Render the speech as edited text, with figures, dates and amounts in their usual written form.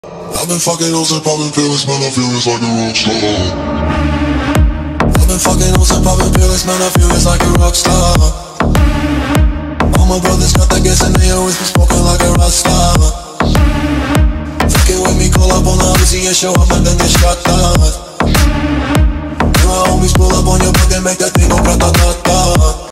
I've been fucking hoes and popping pills, man, I feel it's like a rock star. I've been fucking hoes and popping pills, man, I feel it's like a rock star. All my brothers got that gas and they always been smoking like a rock star. Fucking with me, call up on the Uzi and show up and then get shot down. My homies pull up on your block and make that thing go grata-ta-ta.